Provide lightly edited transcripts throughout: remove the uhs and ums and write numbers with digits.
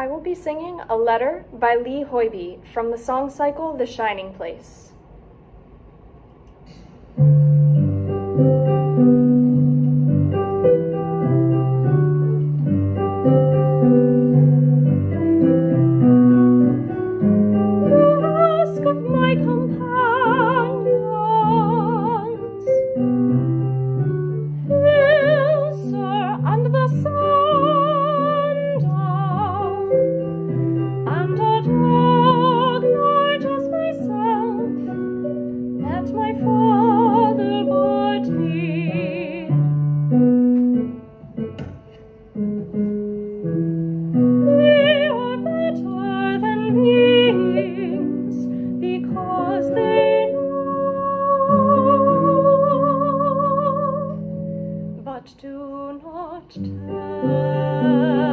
I will be singing A Letter by Lee Hoiby from the song cycle The Shining Place. Ask of my companions, hills are under the sundown, and a dog large as myself met my father body. They are better than beings because they know, but do not tell.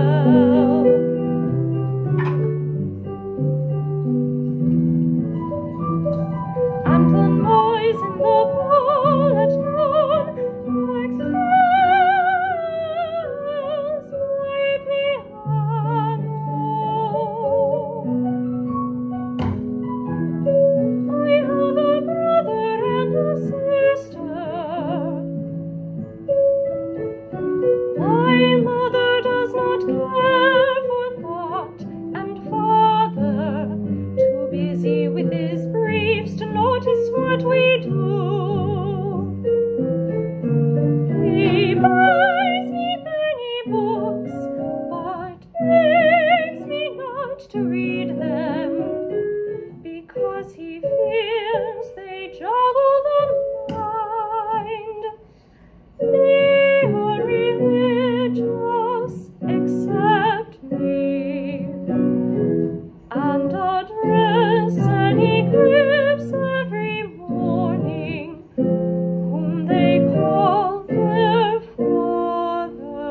And the noise in the pool at noon excels my piano. I have a brother and a sister. My mother does not care for thought, and father, too busy with his briefs to notice what we do. He buys me many books, but begs me not to read them, because he fears they joggle the mind. They are religious, except me, and address an eclipse every morning, whom they call their father.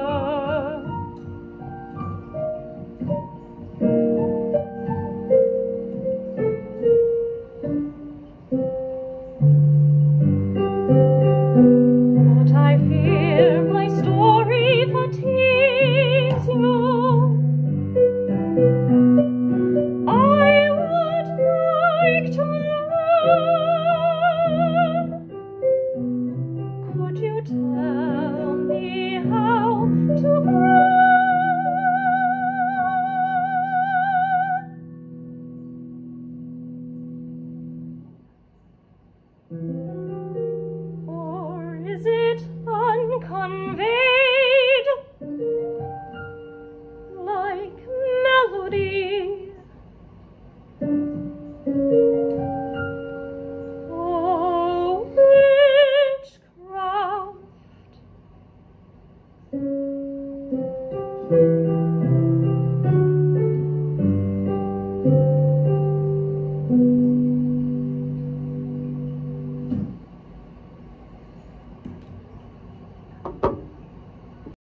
But I fear my story fatigues you. I would like to learn. Could you tell me how to grow? Or is it unconveyed, like melody? Oh, witchcraft.